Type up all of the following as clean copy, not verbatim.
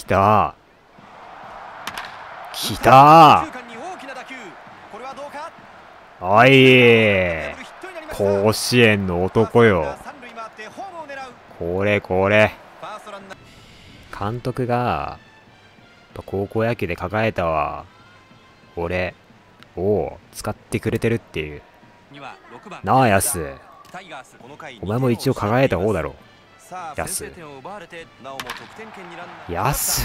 来た来たおい甲子園の男よ。これこれ監督が高校野球で抱えたわ俺を使ってくれてるっていう。なあヤス、お前も一応輝いた方だろヤス。ヤス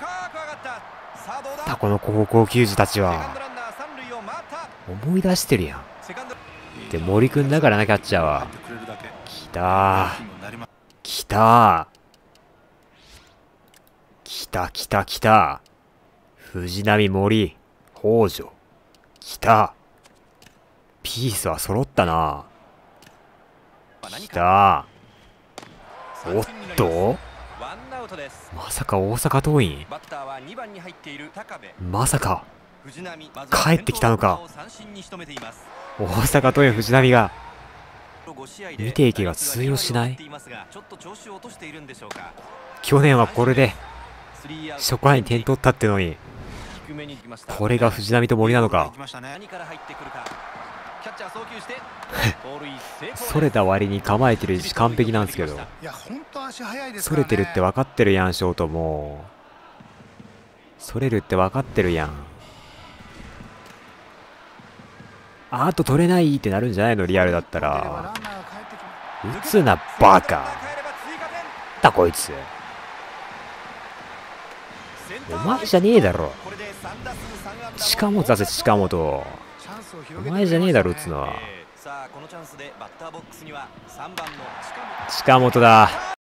だこの高校球児たちは思い出してるやん。で森くんだからな、キャッチャーは。来た来た来た来た来た。藤波、森、北条来た。ピースは揃ったな。来た。おっとまさか大阪桐蔭、まさか帰ってきたのか。大阪桐蔭藤波が見ていけば通用しない。去年はこれで初回に点取ったってのに、これが藤波と森なのか。それた割に構えてる位置完璧なんですけど、それてるって分かってるやん。ショートもそれるって分かってるやん。あと取れないってなるんじゃないの、リアルだったら。打つなバカだこいつ。お前じゃねえだろ。近本出せ近本。お前じゃねえだろ打つのは。近本だ。